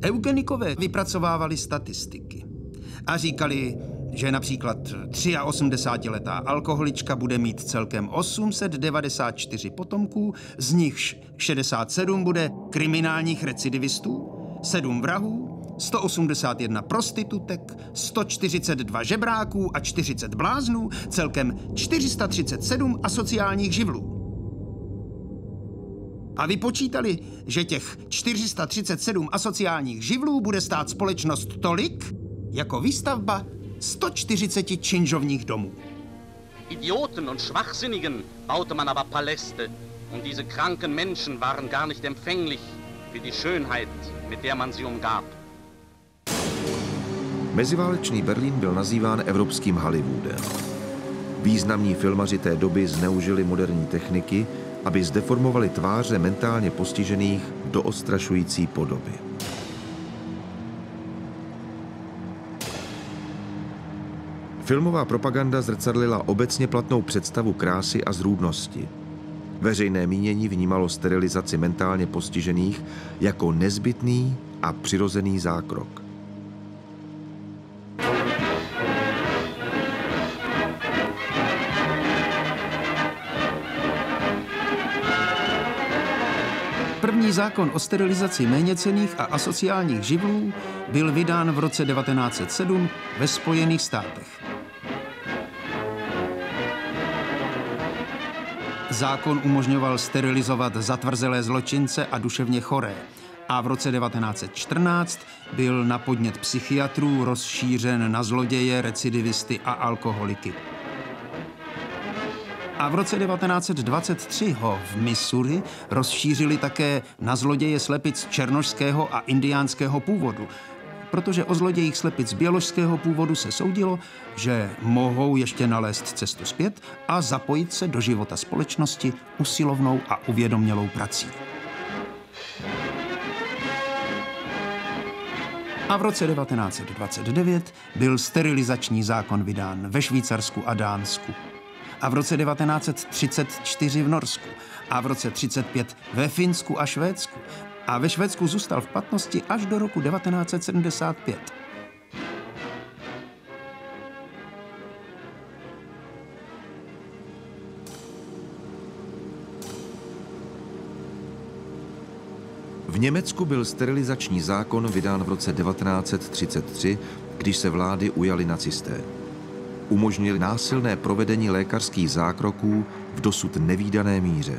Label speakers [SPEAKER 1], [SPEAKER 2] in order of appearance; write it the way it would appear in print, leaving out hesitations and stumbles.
[SPEAKER 1] Eugenikové vypracovávali statistiky a říkali, že například 83letá alkoholička bude mít celkem 894 potomků, z nichž 67 bude kriminálních recidivistů, 7 vrahů, 181 prostitutek, 142 žebráků a 40 bláznů, celkem 437 asociálních živlů. A vypočítali, že těch 437 asociálních živlů bude stát společnost tolik, jako výstavba 140 činžovních domů.
[SPEAKER 2] Idioten und Schwachsinnigen baute man aber Paläste und diese kranken Menschen waren gar nicht empfänglich für die Schönheit, mit der man sie umgab.
[SPEAKER 3] Meziválečný Berlín byl nazýván evropským Hollywoodem. Významní filmaři té doby zneužili moderní techniky, aby zdeformovali tváře mentálně postižených do odstrašující podoby. Filmová propaganda zrcadlila obecně platnou představu krásy a zrůdnosti. Veřejné mínění vnímalo sterilizaci mentálně postižených jako nezbytný a přirozený zákrok.
[SPEAKER 1] První zákon o sterilizaci méněcenných a asociálních živlů byl vydán v roce 1907 ve Spojených státech. Zákon umožňoval sterilizovat zatvrzelé zločince a duševně choré a v roce 1914 byl na podnět psychiatrů rozšířen na zloděje, recidivisty a alkoholiky. A v roce 1923 ho v Missouri rozšířili také na zloděje slepic černošského a indiánského původu, protože o zlodějích slepic běložského původu se soudilo, že mohou ještě nalézt cestu zpět a zapojit se do života společnosti usilovnou a uvědomělou prací. A v roce 1929 byl sterilizační zákon vydán ve Švýcarsku a Dánsku. A v roce 1934 v Norsku. A v roce 1935 ve Finsku a Švédsku. A ve Švédsku zůstal v platnosti až do roku 1975.
[SPEAKER 3] V Německu byl sterilizační zákon vydán v roce 1933, když se vlády ujali nacisté. Umožnili násilné provedení lékařských zákroků v dosud nevídané míře.